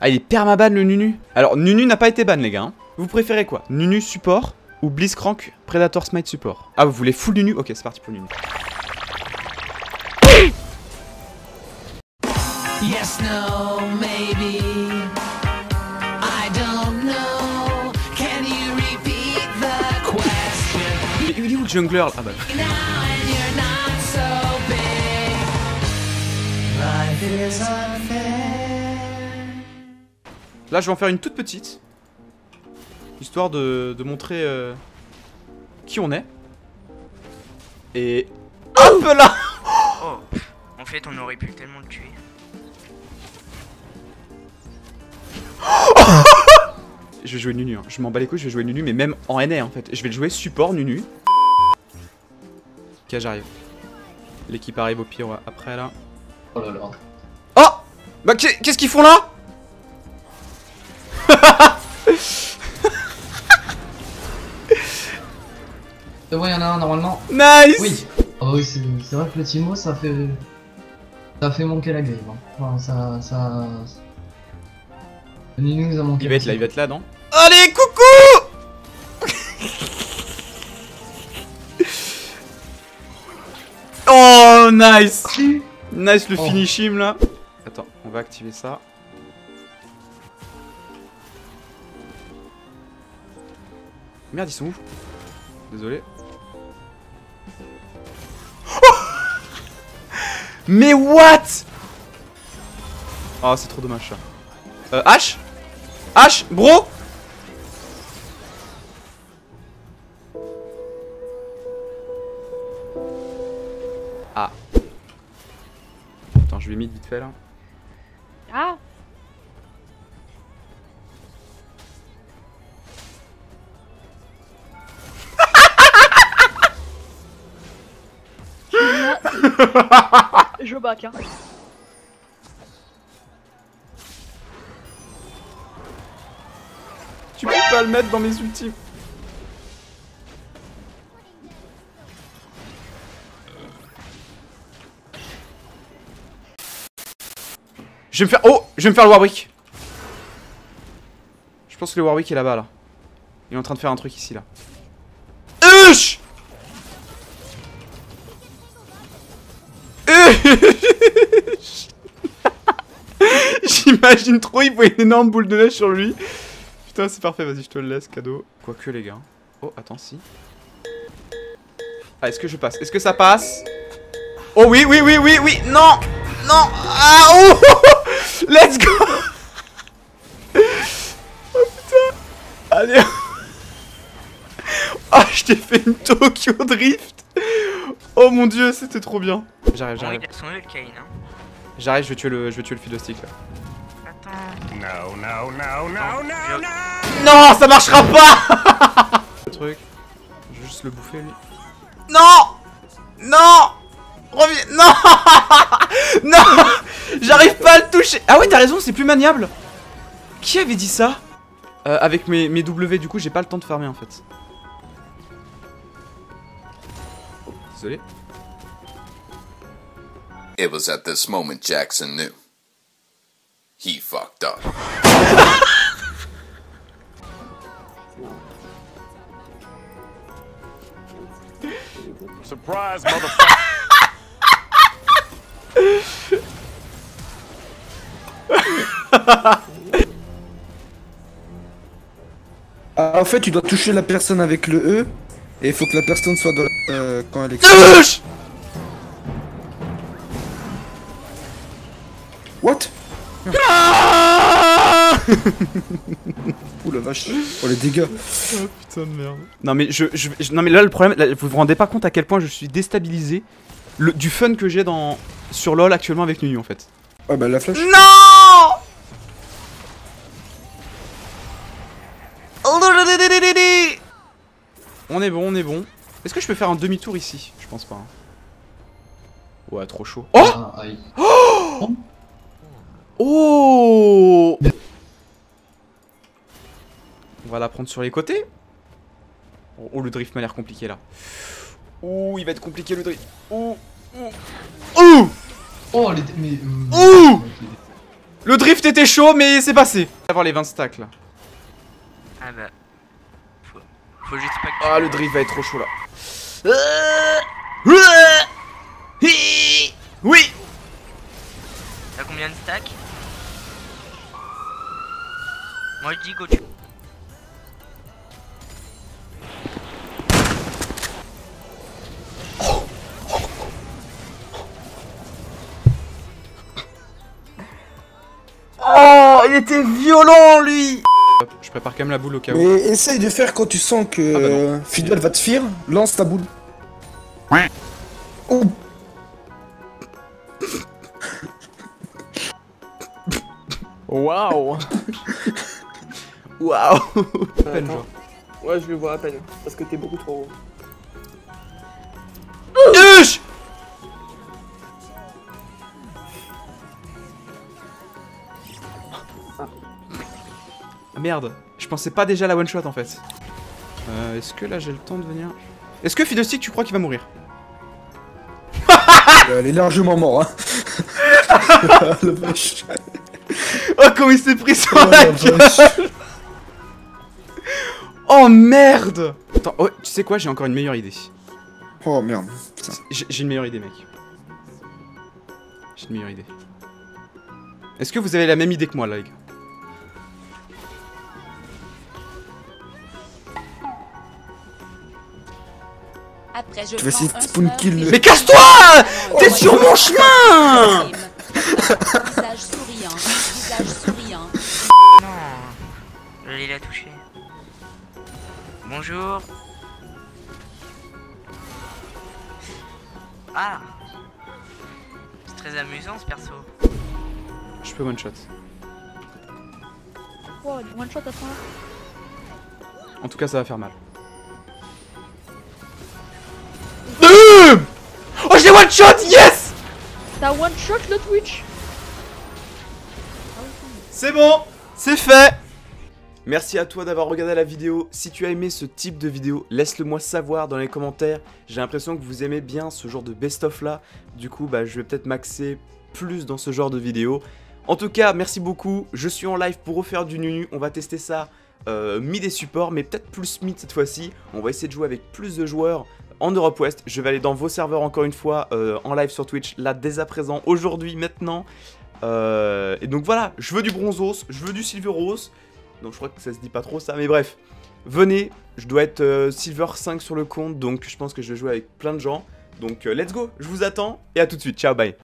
Ah, il est permaban le Nunu. Alors, Nunu n'a pas été ban, les gars. Hein. Vous préférez quoi? Nunu support ou Blitzcrank Predator Smite support? Ah, vous voulez full Nunu? Ok, c'est parti pour Nunu. Yes, no, maybe. I don't know. Can you repeat the question? Mais il est où le jungler là? Ah bah. Now and you're not so big. Life is unfair. Là, je vais en faire une toute petite. Histoire de montrer qui on est. Et... Hop là! Oh, en fait, on aurait pu tellement le tuer. Je vais jouer Nunu, hein. Je m'en bats les couilles, je vais jouer Nunu, mais même en NA en fait. Je vais le jouer support Nunu. Ok, j'arrive. L'équipe arrive au pire après là. Oh là là. Oh! Bah qu'est-ce qu'ils font là? Ouais, y'en a un normalement. Nice! Oui. Oh oui, c'est vrai que le Timo ça fait manquer la game. Hein. Enfin, ça. Le Nunu nous a manqué. Il va être là, non? Allez, coucou! Oh, nice! Nice le finish him là. Attends, on va activer ça. Merde, ils sont où? Désolé. Oh! Mais what? Oh, c'est trop dommage ça. H? H, bro? Ah. Attends, je vais mid vite fait là. Ah. Je back hein. Tu peux pas le mettre dans mes ultimes. Je vais me faire... Oh! Je vais me faire le Warwick. Je pense que le Warwick est là-bas là. Il est en train de faire un truc ici là. Ush! J'imagine trop, il voit une énorme boule de neige sur lui. Putain, c'est parfait, vas-y, je te le laisse, cadeau. Quoique, les gars. Oh, attends, si. Ah, est-ce que je passe? Est-ce que ça passe? Oh, oui, oui, oui, oui, oui. Non! Non! Ah, oh! Let's go! Oh, putain! Allez! Oh, je t'ai fait une Tokyo Drift! Oh mon dieu, c'était trop bien! J'arrive, Bon, j'arrive. il a son œil, le Kain, hein. J'arrive, je vais tuer le fiddlestick là. Attends. No. Non, ça marchera pas. Le truc, je vais juste le bouffer lui. Non, non, reviens, non, non, j'arrive pas à le toucher. Ah ouais, t'as raison, c'est plus maniable. Qui avait dit ça? Avec mes W, du coup, j'ai pas le temps de farmer en fait. Oh, désolé. It was at this moment Jackson knew. He fucked up. Surprise, motherfucker. En fait, tu dois toucher la personne avec le E. Et il faut que la personne soit dans la... quand elle est... What? Ouh la vache. Oh les dégâts. Oh putain de merde. Non mais non mais là le problème, là, vous vous rendez pas compte à quel point je suis déstabilisé du fun que j'ai sur LoL actuellement avec Nunu en fait. Ah bah la flash. Non! On est bon, on est bon. Est-ce que je peux faire un demi-tour ici? Je pense pas. Hein. Ouais, trop chaud. Oh! Ah, aïe. Oh! On va la prendre sur les côtés. Oh, le drift m'a l'air compliqué là. Oh, il va être compliqué le drift. Oh, oh, oh! Oh, les... Mais... Ouh! Le drift était chaud, mais c'est passé. On va avoir les 20 stacks là. Ah bah. Faut juste pas que. Ah, le drift va être trop chaud là. Oui. T'as combien de stacks? Moi je dis go tu. Oh, il était violent lui. Je prépare quand même la boule au cas où. Mais essaye de faire quand tu sens que Fidel va te fuir, lance ta boule. Oh. Waouh. Waouh. Peine, Attends. genre. Ouais, je le vois à peine, parce que t'es beaucoup trop haut. Uch. Ah merde, je pensais pas déjà à la one shot en fait. Est-ce que là j'ai le temps de venir? Est-ce que Fiddlestick tu crois qu'il va mourir? Elle est largement mort, hein. Le vache. Oh comment il s'est pris sur Oh, la la gueule. vache. Oh merde. Attends, oh, tu sais quoi, j'ai encore une meilleure idée. Oh merde. Putain. J'ai une meilleure idée mec. J'ai une meilleure idée. Est-ce que vous avez la même idée que moi là les gars? Après, je Tu vas essayer de prends un spawn smurf kill. et Mais je- casse-toi! T'es Ouais, sur mon chemin! Visage souriant, visage souriant. Non. Je l'ai touché. Bonjour. Ah. C'est très amusant ce perso. Je peux one shot. Oh, one shot à ça. En tout cas ça va faire mal. Oh j'ai one shot, yes! T'as one shot le Twitch? C'est bon, c'est fait. Merci à toi d'avoir regardé la vidéo. Si tu as aimé ce type de vidéo, laisse-le moi savoir dans les commentaires. J'ai l'impression que vous aimez bien ce genre de best-of là. Du coup, bah, je vais peut-être m'axer plus dans ce genre de vidéo. En tout cas, merci beaucoup. Je suis en live pour refaire du Nunu. On va tester ça mid et support, mais peut-être plus mid cette fois-ci. On va essayer de jouer avec plus de joueurs en Europe Ouest. Je vais aller dans vos serveurs encore une fois en live sur Twitch, là dès à présent, aujourd'hui, maintenant. Et donc voilà, je veux du bronzos, je veux du silveros. Donc je crois que ça se dit pas trop ça, mais bref. Venez, je dois être silver 5 sur le compte, donc je pense que je vais jouer avec plein de gens. Donc let's go, je vous attends et à tout de suite, ciao, bye.